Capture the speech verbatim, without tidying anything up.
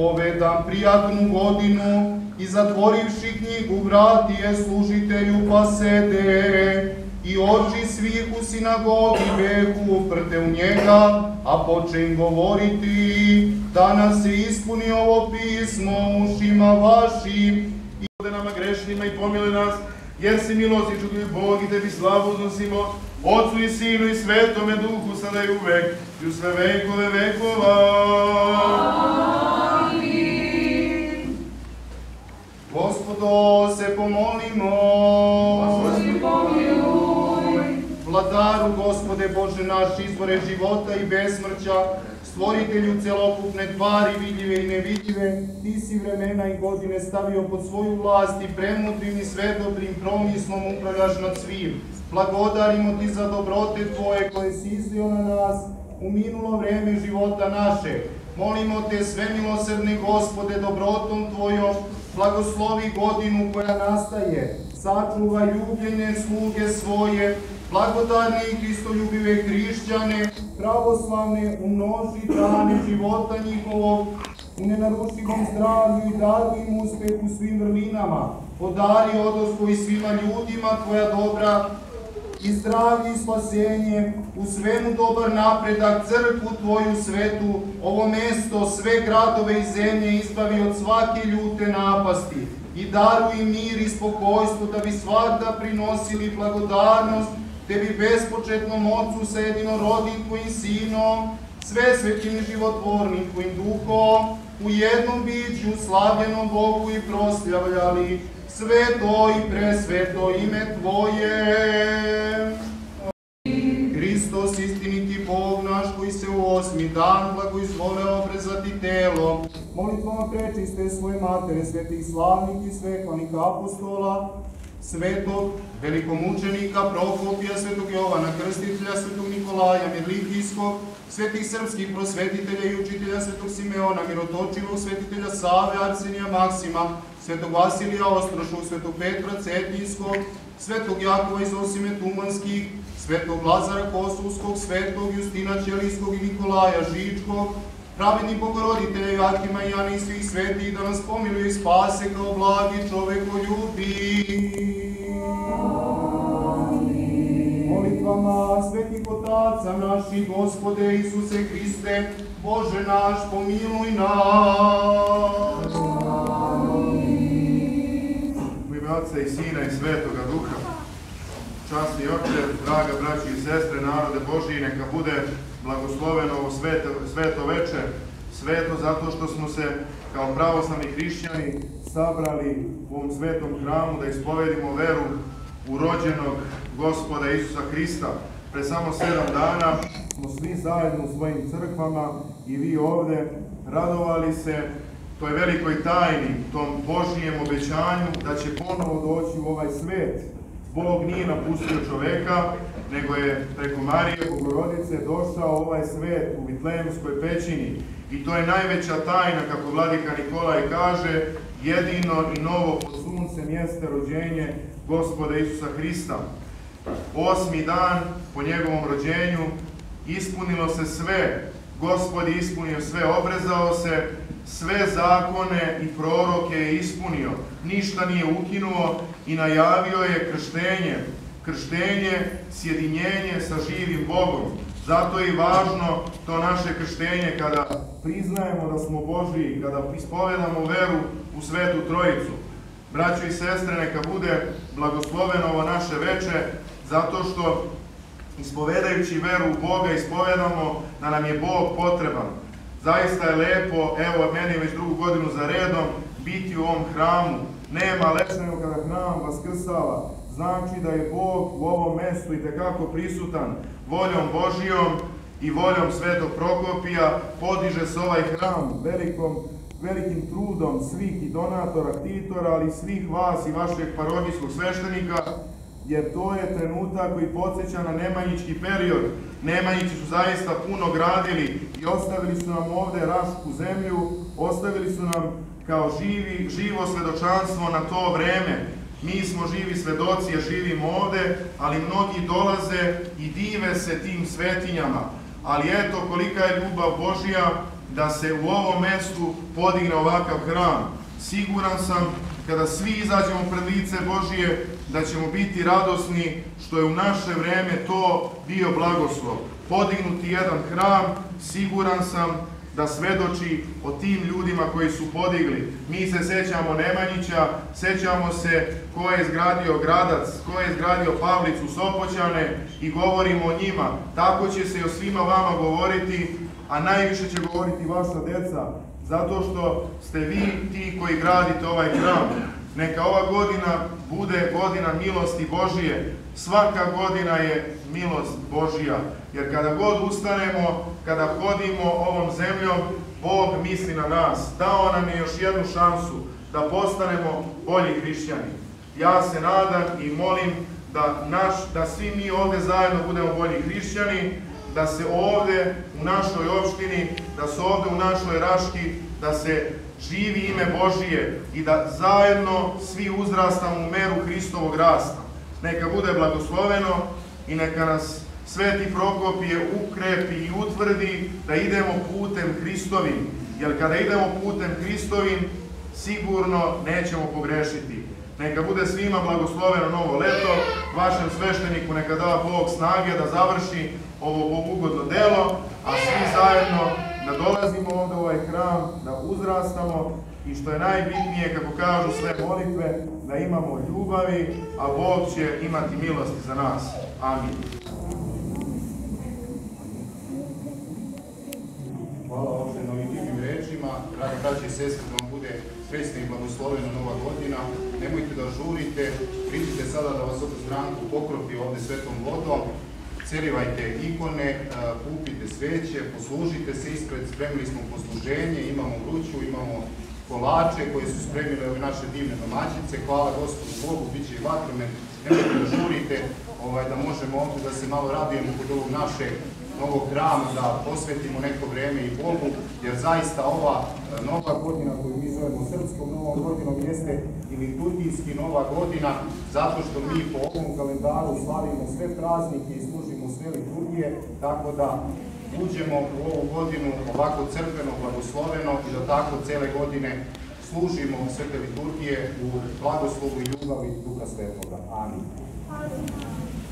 propovedam prijatnu godinu i zatvorivši knjigu vrati je služitelju pa sede i oči svih u sinagogi behu uprte u njega, a poče im govoriti da nas se ispuni ovo pismo ušima vašim i ode nama grešnima i pomili nas, jer si milost i čutljiv Bog i tebi slavu uznosimo, Otcu i Sinu i Svetome Duhu, sada i uvek i u sve vekove vekova. Amin. Gospodo, se pomolimo. Gospodi, pomiluj. Vladaru, Gospode Bože naš, izvore života i besmrća, stvoritelju celokupne tvari, vidljive i nevidljive, ti si vremena i godine stavio pod svoju vlast i premudrim i svetobrim promislom upravljaš nad svim. Blagodarimo ti za dobrote tvoje koje si izlio na nas u minulo vreme života naše. Molimo te, svemilosrdni Gospode, dobrotom tvojom, blagoslovi godinu koja nastaje, sačuvaj ljubljene sluge svoje, blagodarne i hristoljubive hrišćane, pravoslavne, umnoži dane života njihovog, u nenarušivom zdravlju i daru im uspeh u svim vrlinama, podari odosko i svima ljudima tvoja dobra i zdravlje i spasenje, u svemu dobar napredak, crkvu tvoju svetu, ovo mesto, sve gradove i zemlje izbavi od svake ljute napasti i daruj im mir i spokojstvo da bi svakda prinosili blagodarnost tebi bespočetnom Otcu sa jedinorodnim tvojim Sinom, sve svetim i životvornim tvojim Duhom, u jednom biću slavljenom Bogu i proslavljali sveto i presveto ime Tvoje. Hristos, istiniti Bog naš, koji se u osmi dan blagoizvole obrezati telo, molitvama prečiste svoje matere, svetih slavnih i sveklanih apostola, svetog velikomučenika Prokopija, svetog Jovana Krstitelja, svetog Nikolaja Mirlikijskog, svetih srpskih prosvetitelja i učitelja, svetog Simeona Mirotočivog, svetitelja Save, Arsenija Maksima, svetog Vasilija Ostrošog, svetog Petra Cetinjskog, svetog Jakova iz Osime Tumanskih, svetog Lazara Kosovskog, svetog Justina Ćelijskog i Nikolaja Žičkog, pravednih Bogoroditelja Joakima i Jana i svih svetih, da nas pomiluje i spase kao blagi čovekoljubi. Molitvama svetih otaca naših, Gospode Isuse Hriste, Bože naš, pomiluj nas. U ime Otca i Sina i Svetoga Duha, časni Oče, draga braći i sestre, narode Božiji, neka bude blagosloveno ovo sveto, sveto veče, sveto zato što smo se kao pravoslavni hrišćani sabrali u ovom svetom hramu da ispovedimo veru u rođenog Gospoda Isusa Hrista. Pre samo sedam dana smo svi zajedno u svojim crkvama i vi ovde radovali se toj velikoj tajni, tom Božijem obećanju da će ponovo doći u ovaj svet. Bog nije napustio čoveka, nego je preko Marije Bogorodice došao ovaj svet u Vitlejemskoj pećini. I to je najveća tajna, kako vladika Nikolaj kaže, jedino i novo pod suncem jeste rođenje Gospoda Isusa Hrista. Osmi dan po njegovom rođenju ispunilo se sve. Gospod je ispunio sve, obrezao se, sve zakone i proroke je ispunio, ništa nije ukinuo i najavio je krštenje. Krštenje, sjedinjenje sa živim Bogom. Zato je i važno to naše krštenje kada priznajemo da smo Božiji, kada ispovedamo veru u Svetu Trojicu. Braćo i sestre, neka bude blagosloveno ovo naše veče, zato što ispovedajući veru u Boga ispovedamo da nam je Bog potreban. Zaista je lepo, evo meni već drugu godinu za redom, biti u ovom hramu. Nema lepše nego kada hram vaskrsava. Znači da je Bog u ovom mestu itekako prisutan. Voljom Božijom i voljom Svetog Prokopija podiže se ovaj hram velikom, velikim trudom svih i donatora, ktitora, ali i svih vas i vašeg parohijskog sveštenika, jer to je trenutak koji podsjeća na Nemanjički period. Nemanjići su zaista puno gradili i ostavili su nam ovde rašku zemlju, ostavili su nam kao živi, živo svedočanstvo na to vreme. Mi smo živi svedoci jer živimo ovde, ali mnogi dolaze i dive se tim svetinjama. Ali eto kolika je ljubav Božija, da se u ovom mestu podigne ovakav hram. Siguran sam, kada svi izađemo pred lice Božije, da ćemo biti radosni što je u naše vreme to bio blagoslov. Podignuti jedan hram, siguran sam da svedoči o tim ljudima koji su podigli. Mi se sećamo Nemanjića, sećamo se ko je izgradio Gradac, ko je izgradio Pavlicu, Sopoćane i govorimo o njima. Tako će se i o svima vama govoriti, a najviše će govoriti vaša deca, zato što ste vi ti koji gradite ovaj hram. Neka ova godina bude godina milosti Božije. Svaka godina je milost Božija. Jer kada god ustanemo, kada hodimo ovom zemljom, Bog misli na nas. Dao nam je još jednu šansu da postanemo bolji hrišćani. Ja se nadam i molim da, naš, da svi mi ovde zajedno budemo bolji hrišćani, da se ovde u našoj opštini, da se ovde u našoj Raški, da se živi ime Božije i da zajedno svi uzrastamo u meru Hristovog rasta. Neka bude blagosloveno i neka nas Sveti Prokopije ukrepi i utvrdi da idemo putem Hristovim. Jer kada idemo putem Hristovim, sigurno nećemo pogrešiti. Neka bude svima blagosloveno novo leto, vašem svešteniku neka da Bog snage da završi ovo bogugodno delo, a svi zajedno da dolazimo ovdje u ovaj hram, da uzrastamo i što je najbitnije, kako kažu sve molitve, da imamo ljubavi, a Bog će imati milosti za nas. Amin. Hvala ovdje na ovim divnim rečima. Dragi braći i sestre, da vam bude srećna i blagoslovena nova godina. Nemojte da žurite, priđite sada da vas ovu stranku pokropi ovdje svetom vodom. Cerivajte ikone, kupite sveće, poslužite se ispred, spremili smo posluženje, imamo vruću, imamo kolače koje su spremile ove naše divne domaćice. Hvala Gospodu Bogu, bit će i vatromet. Nemojte da žurite, ovaj, da možemo ovdje da se malo radujemo kod ovog našeg novog hrama, da posvetimo neko vreme i Bogu, jer zaista ova nova godina koju mi zovemo srpskom novom godinom jeste i liturgijski nova godina, zato što mi po ovom kalendaru slavimo sve praznike i služimo sve liturgije, tako da uđemo u ovu godinu ovako crkveno, blagosloveno i da tako cele godine služimo sve te liturgije u blagoslovu i ljubavi Duha Svetoga. Amin.